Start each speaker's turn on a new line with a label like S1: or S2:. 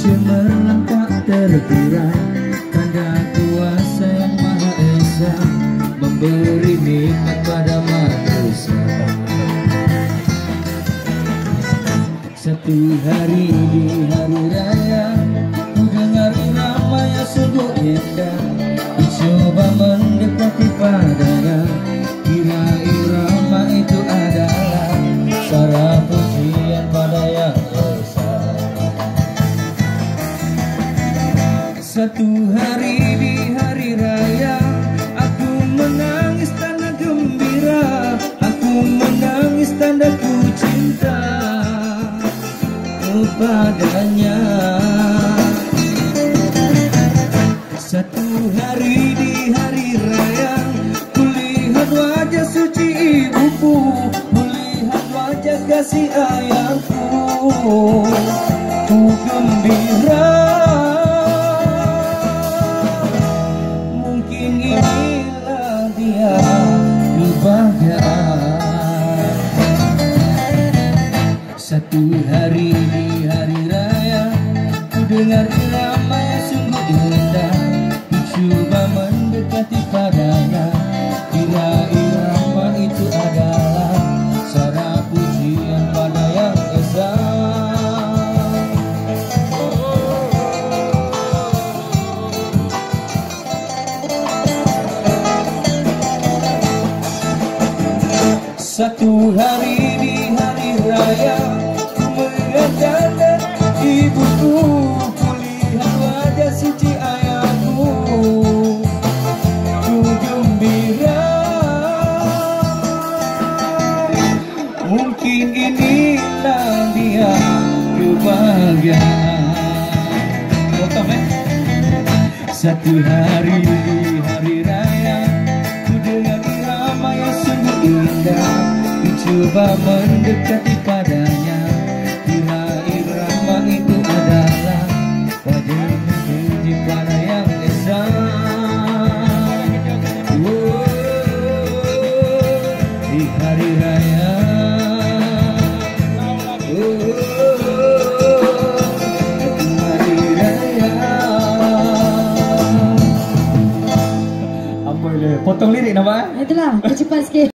S1: cemerlang tak terkira, tanda kuasa yang Maha Esa memberi nikmat pada manusia. Satu hari di hari raya, ku dengar irama yang sungguh indah, ku coba mendekati padanya, kira irama itu adalah suara pujian pada Yang Esa. Satu hari di hari raya, aku menangis tanda gembira, aku menangis tanda ku cinta kepadanya. Satu hari di hari raya, kulihat wajah suci ibuku, kulihat wajah kasih ayahku, ku gembira. Mungkin inilah dia kebahagiaan. Satu hari di hari raya, ku dengar irama yang sungguh indah, ku coba mendekati padanya, kira irama itu adalah suara pujian pada Yang Esa. Satu hari di hari raya, ku melihat janda ibuku, kulihat wajah suci ayahku, ku gembira. Mungkin inilah dia kebahagiaan. Satu hari di hari raya, ku dengar irama yang sungguh indah, ku coba mendekati padanya, kira irama itu adalah wajah puji pada Yang Esa. Di hari raya, potong lirik nama.
S2: Itulah, cepat sikit.